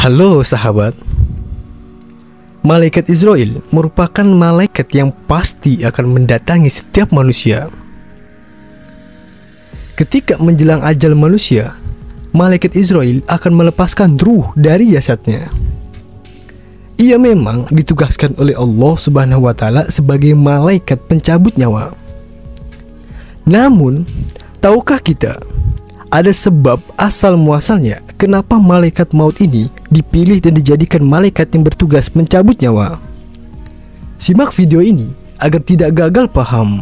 Halo sahabat. Malaikat Israil merupakan malaikat yang pasti akan mendatangi setiap manusia. Ketika menjelang ajal manusia, malaikat Israil akan melepaskan ruh dari jasadnya. Ia memang ditugaskan oleh Allah Subhanahu wa Ta'ala sebagai malaikat pencabut nyawa. Namun, tahukah kita ada sebab asal muasalnya kenapa malaikat maut ini dipilih dan dijadikan malaikat yang bertugas mencabut nyawa? Simak video ini agar tidak gagal paham.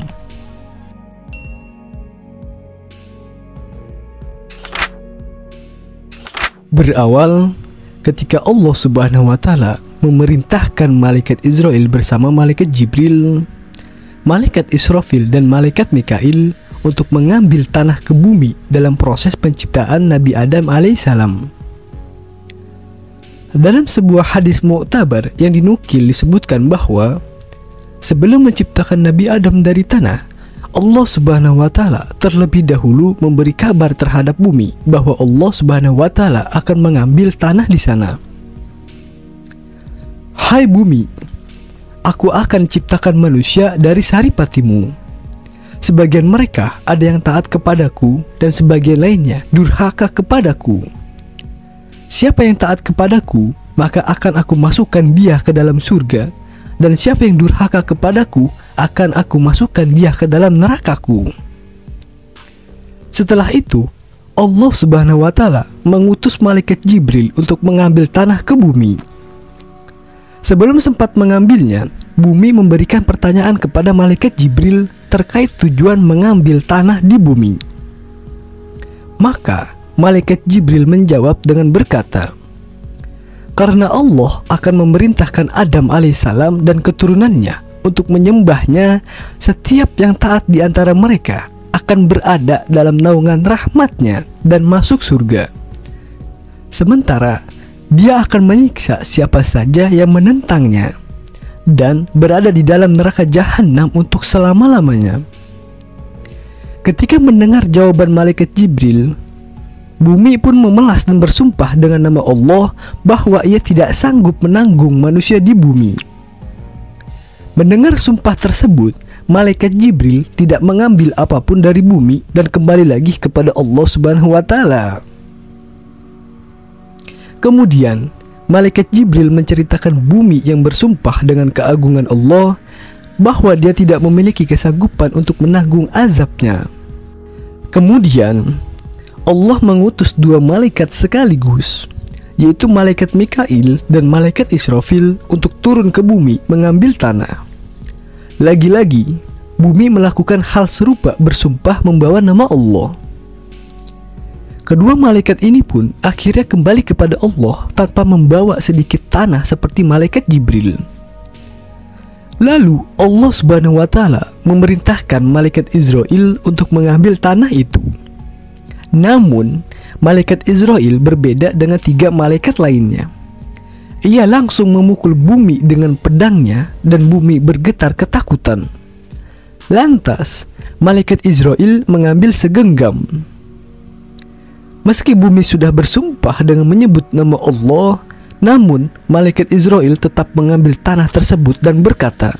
Berawal ketika Allah Subhanahu wa Ta'ala memerintahkan malaikat Israil bersama malaikat Jibril, malaikat Israfil dan malaikat Mikail untuk mengambil tanah ke bumi dalam proses penciptaan Nabi Adam alaihissalam. Dalam sebuah hadis mu'tabar yang dinukil disebutkan bahwa sebelum menciptakan Nabi Adam dari tanah, Allah Subhanahu wa Ta'ala terlebih dahulu memberi kabar terhadap bumi bahwa Allah Subhanahu wa Ta'ala akan mengambil tanah di sana. Hai bumi, aku akan ciptakan manusia dari saripatimu. Sebagian mereka ada yang taat kepadaku dan sebagian lainnya durhaka kepadaku. Siapa yang taat kepadaku, maka akan aku masukkan dia ke dalam surga, dan siapa yang durhaka kepadaku, akan aku masukkan dia ke dalam nerakaku. Setelah itu, Allah Subhanahu wa Ta'ala mengutus malaikat Jibril untuk mengambil tanah ke bumi. Sebelum sempat mengambilnya, bumi memberikan pertanyaan kepada malaikat Jibril terkait tujuan mengambil tanah di bumi. Maka malaikat Jibril menjawab dengan berkata, karena Allah akan memerintahkan Adam alaihissalam dan keturunannya untuk menyembahnya, setiap yang taat di antara mereka akan berada dalam naungan rahmatnya dan masuk surga. Sementara dia akan menyiksa siapa saja yang menentangnya dan berada di dalam neraka jahanam untuk selama-lamanya. Ketika mendengar jawaban malaikat Jibril, bumi pun memelas dan bersumpah dengan nama Allah bahwa ia tidak sanggup menanggung manusia di bumi. Mendengar sumpah tersebut, malaikat Jibril tidak mengambil apapun dari bumi dan kembali lagi kepada Allah Subhanahu wa Ta'ala. Kemudian malaikat Jibril menceritakan bumi yang bersumpah dengan keagungan Allah bahwa dia tidak memiliki kesanggupan untuk menanggung azabnya. Kemudian Allah mengutus dua malaikat sekaligus, yaitu malaikat Mikail dan malaikat Israfil untuk turun ke bumi mengambil tanah. Lagi-lagi bumi melakukan hal serupa bersumpah membawa nama Allah. Kedua malaikat ini pun akhirnya kembali kepada Allah tanpa membawa sedikit tanah seperti malaikat Jibril. Lalu Allah Subhanahu wa Ta'ala memerintahkan malaikat Israil untuk mengambil tanah itu. Namun malaikat Israil berbeda dengan tiga malaikat lainnya. Ia langsung memukul bumi dengan pedangnya dan bumi bergetar ketakutan. Lantas malaikat Israil mengambil segenggam. Meski bumi sudah bersumpah dengan menyebut nama Allah, namun malaikat Israil tetap mengambil tanah tersebut dan berkata,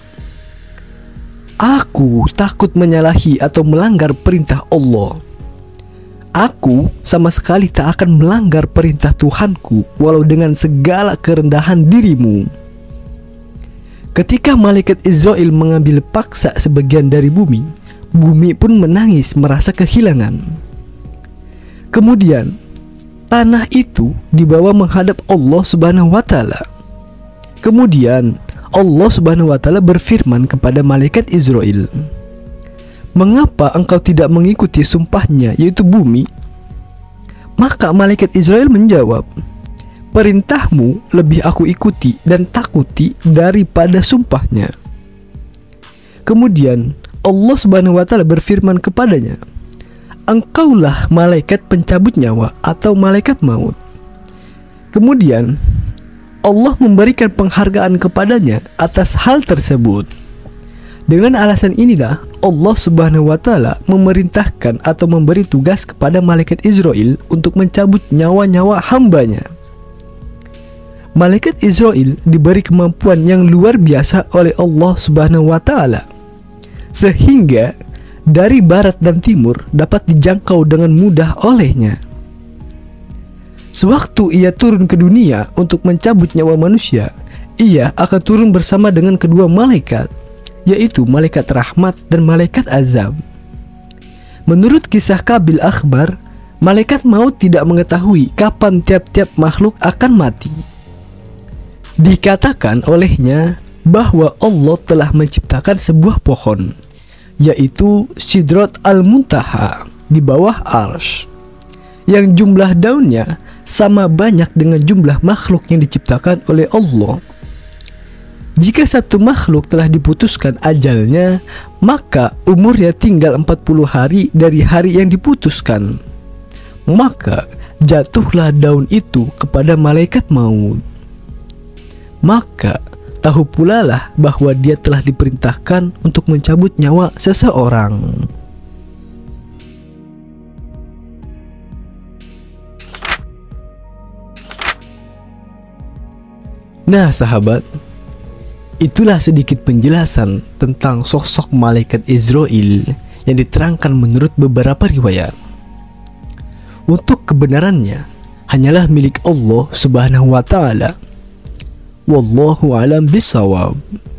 aku takut menyalahi atau melanggar perintah Allah. Aku sama sekali tak akan melanggar perintah Tuhanku walau dengan segala kerendahan dirimu. Ketika malaikat Israil mengambil paksa sebagian dari bumi, bumi pun menangis merasa kehilangan. Kemudian tanah itu dibawa menghadap Allah Subhanahu wa Ta'ala. Kemudian Allah Subhanahu wa Ta'ala berfirman kepada malaikat Israil, mengapa engkau tidak mengikuti sumpahnya yaitu bumi? Maka malaikat Israil menjawab, perintahmu lebih aku ikuti dan takuti daripada sumpahnya. Kemudian Allah Subhanahu wa Ta'ala berfirman kepadanya, engkaulah malaikat pencabut nyawa atau malaikat maut. Kemudian Allah memberikan penghargaan kepadanya atas hal tersebut. Dengan alasan inilah Allah Subhanahu wa Ta'ala memerintahkan atau memberi tugas kepada malaikat Israil untuk mencabut nyawa-nyawa hambanya. Malaikat Israel diberi kemampuan yang luar biasa oleh Allah Subhanahu wa taala, sehingga dari barat dan timur dapat dijangkau dengan mudah olehnya. Sewaktu ia turun ke dunia untuk mencabut nyawa manusia, ia akan turun bersama dengan kedua malaikat, yaitu malaikat rahmat dan malaikat azab. Menurut kisah Qabil Akhbar, malaikat maut tidak mengetahui kapan tiap-tiap makhluk akan mati. Dikatakan olehnya bahwa Allah telah menciptakan sebuah pohon, yaitu Sidrat Al-Muntaha di bawah Arsy, yang jumlah daunnya sama banyak dengan jumlah makhluk yang diciptakan oleh Allah. Jika satu makhluk telah diputuskan ajalnya, maka umurnya tinggal 40 hari dari hari yang diputuskan. Maka jatuhlah daun itu kepada malaikat maut. Maka tahu pula lah bahwa dia telah diperintahkan untuk mencabut nyawa seseorang. Nah sahabat, itulah sedikit penjelasan tentang sosok malaikat Israel yang diterangkan menurut beberapa riwayat. Untuk kebenarannya hanyalah milik Allah Subhanahu wa taala. Wallahu a'lam bishawab.